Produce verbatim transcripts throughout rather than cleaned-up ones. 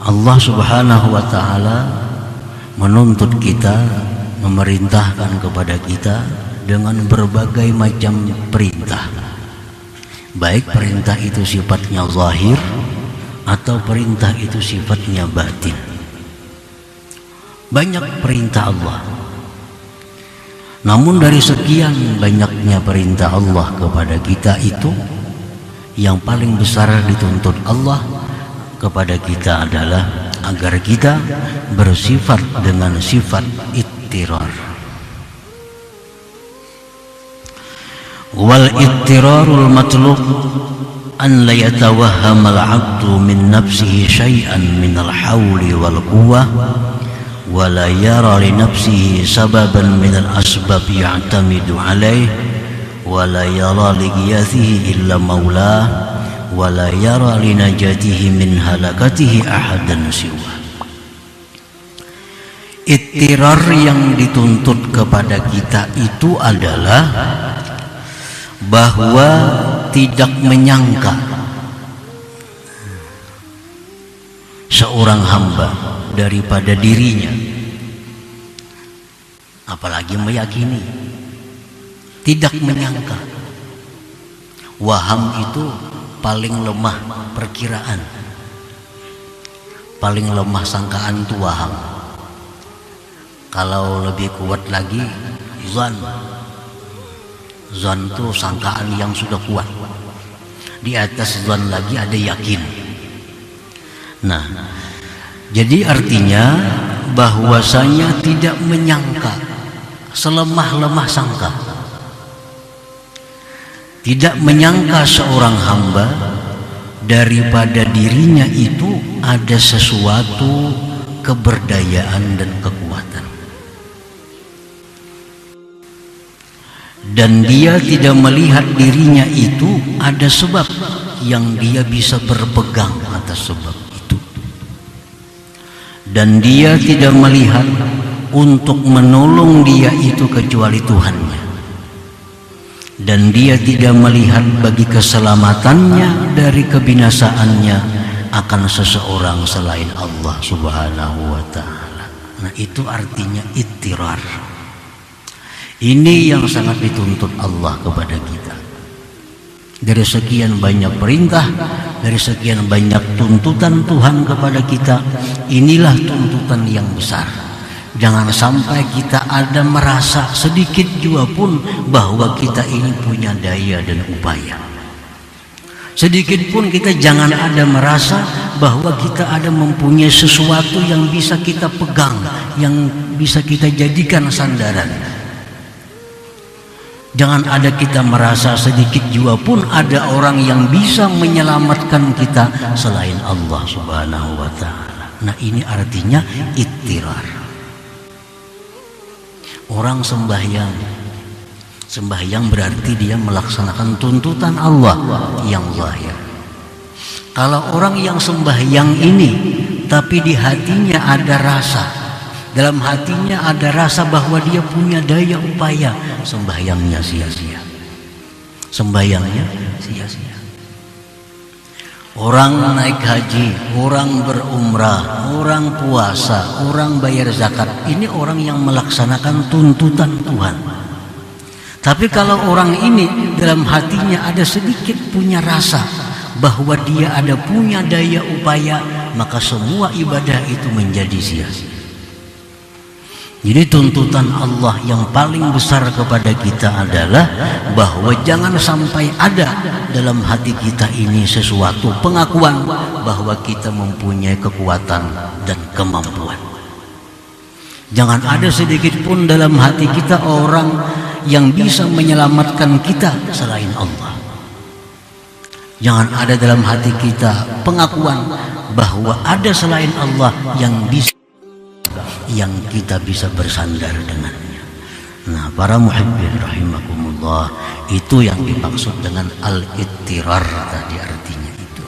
Allah Subhanahu wa ta'ala menuntut kita, memerintahkan kepada kita dengan berbagai macam perintah. Baik perintah itu sifatnya zahir atau perintah itu sifatnya batin. Banyak perintah Allah. Namun dari sekian banyaknya perintah Allah kepada kita itu, yang paling besar dituntut Allah kepada kita adalah agar kita bersifat dengan sifat ittirar. Wal ittirarul matlub an la yatawahhama al-'abdu min nafsihi syai'an min al-hawli wal quwwah wa la yara li nafsihi sababan min al-asbab ya'tamidu 'alayhi wa la yara li ghiyathihi illa maulah wa la yara li najatihi min halakatihi ahadan siwa. Ittirar yang dituntut kepada kita itu adalah bahwa tidak menyangka seorang hamba daripada dirinya, apalagi meyakini. Tidak menyangka. Waham itu paling lemah perkiraan, paling lemah sangkaan itu waham. Kalau lebih kuat lagi zan. Zan itu sangkaan yang sudah kuat. Di atas zan lagi ada yakin. Nah, jadi artinya bahwasanya tidak menyangka, selemah-lemah sangka. Tidak menyangka seorang hamba daripada dirinya itu ada sesuatu keberdayaan dan kekuatan. Dan dia tidak melihat dirinya itu ada sebab yang dia bisa berpegang atas sebab itu. Dan dia tidak melihat untuk menolong dia itu kecuali Tuhannya. Dan dia tidak melihat bagi keselamatannya dari kebinasaannya akan seseorang selain Allah Subhanahu wa ta'ala. Nah, itu artinya ittirar. Ini yang sangat dituntut Allah kepada kita. Dari sekian banyak perintah, dari sekian banyak tuntutan Tuhan kepada kita, inilah tuntutan yang besar. Jangan sampai kita ada merasa sedikit juga pun bahwa kita ini punya daya dan upaya. Sedikit pun kita jangan ada merasa bahwa kita ada mempunyai sesuatu yang bisa kita pegang, yang bisa kita jadikan sandaran. Jangan ada kita merasa sedikit juga pun ada orang yang bisa menyelamatkan kita selain Allah Subhanahu wa ta'ala. Nah, ini artinya ittirar. Orang sembahyang, sembahyang berarti dia melaksanakan tuntutan Allah yang zahir. Kalau orang yang sembahyang ini tapi di hatinya ada rasa, dalam hatinya ada rasa bahwa dia punya daya upaya, sembahyangnya sia-sia. Sembahyangnya sia-sia. Orang naik haji, orang berumrah, orang puasa, orang bayar zakat, ini orang yang melaksanakan tuntutan Tuhan. Tapi kalau orang ini dalam hatinya ada sedikit punya rasa bahwa dia ada punya daya upaya, maka semua ibadah itu menjadi sia-sia. Jadi tuntutan Allah yang paling besar kepada kita adalah bahwa jangan sampai ada dalam hati kita ini sesuatu pengakuan bahwa kita mempunyai kekuatan dan kemampuan. Jangan ada sedikit pun dalam hati kita orang yang bisa menyelamatkan kita selain Allah. Jangan ada dalam hati kita pengakuan bahwa ada selain Allah yang bisa, yang kita bisa bersandar dengannya. Nah, para muhibbin rahimakumullah, itu yang dimaksud dengan al-ittirar tadi, artinya itu.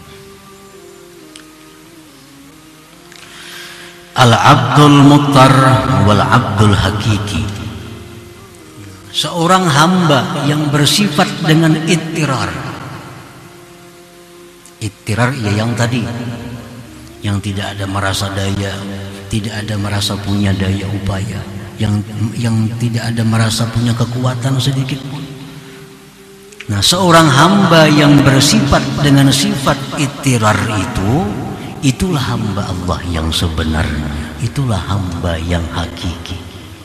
Al-abdul muttar wal abdul hakiki. Seorang hamba yang bersifat dengan ittirar. Ittirar ya yang tadi, yang tidak ada merasa daya, tidak ada merasa punya daya upaya, yang yang tidak ada merasa punya kekuatan sedikit pun. Nah, seorang hamba yang bersifat dengan sifat ittirar itu, itulah hamba Allah yang sebenarnya, itulah hamba yang hakiki.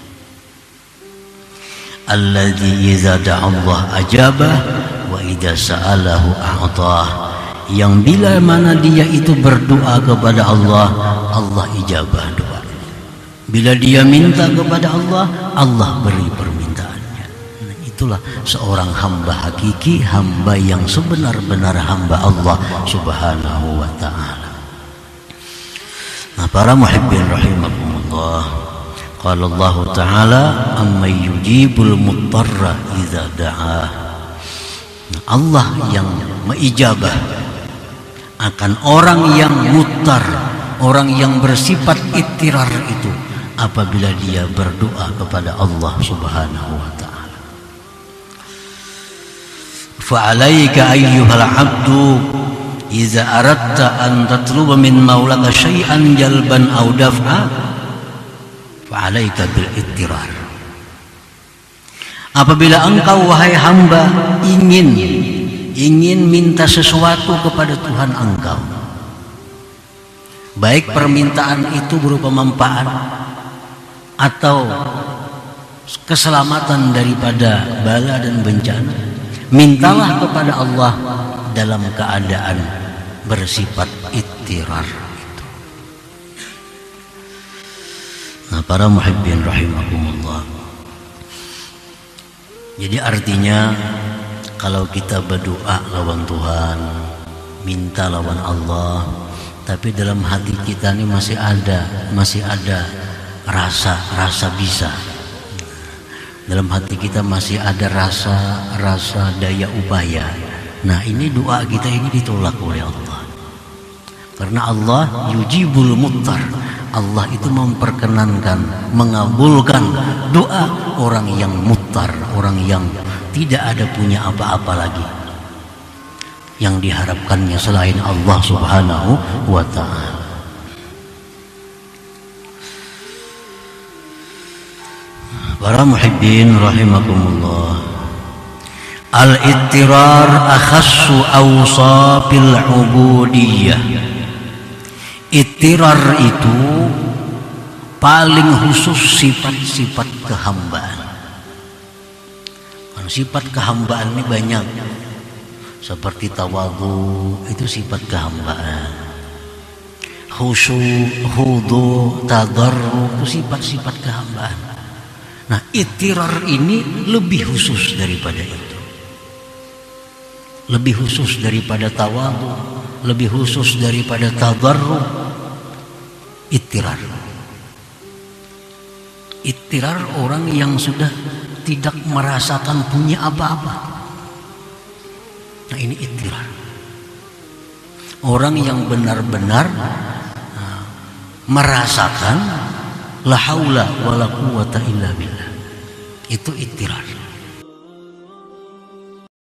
Alladzi idza da'a Allah ajabah wa idza sa'alahu a'tah. Yang bila mana dia itu berdoa kepada Allah, Allah ijabah doa. Bila dia minta kepada Allah, Allah beri permintaannya. Nah, itulah seorang hamba hakiki, hamba yang sebenar-benar hamba Allah Subhanahu wa ta'ala. Nah, para muhibbin rahimakumullah, qala Allah ta'ala amman yujibul muttarra idza da'ah. Nah, Allah yang mengijabah akan orang yang muttar, orang yang bersifat ittirar itu apabila dia berdoa kepada Allah Subhanahu wa ta'ala. Fa'alaika ayyuhal 'abdu idza aradta an tatluba min maulaka syai'an jalban aw daf'a fa'alaika bil ittirar. Apabila engkau wahai hamba ingin ingin minta sesuatu kepada Tuhan engkau, baik permintaan itu berupa manfaat atau keselamatan daripada bala dan bencana, mintalah kepada Allah dalam keadaan bersifat ittirar itu. Nah, para muhibbin rahimakumullah, jadi artinya kalau kita berdoa lawan Tuhan, minta lawan Allah, tapi dalam hati kita ini masih ada, masih ada rasa-rasa bisa. Dalam hati kita masih ada rasa-rasa daya upaya. Nah, ini doa kita ini ditolak oleh Allah. Karena Allah yujibul muttar. Allah itu memperkenankan, mengabulkan doa orang yang muttar, orang yang tidak ada punya apa-apa lagi yang diharapkannya selain Allah Subhanahu wa ta'ala. Para muhibbin rahimakumullah, al-ittirar akhassu awsafil ubudiyah. Ittirar itu paling khusus sifat-sifat kehambaan. Sifat kehambaan ini banyak, seperti tawadhu, itu sifat kehambaan. Khusyuk, khudu, tadarruk, itu sifat-sifat kehambaan. Nah, ittirar ini lebih khusus daripada itu, lebih khusus daripada tawadhu, lebih khusus daripada tadarruk. Ittirar, ittirar orang yang sudah tidak merasakan punya apa-apa. Nah, ini ittirar. Orang yang benar-benar nah, merasakan la haula wala quwata illa billah. Itu ittirar.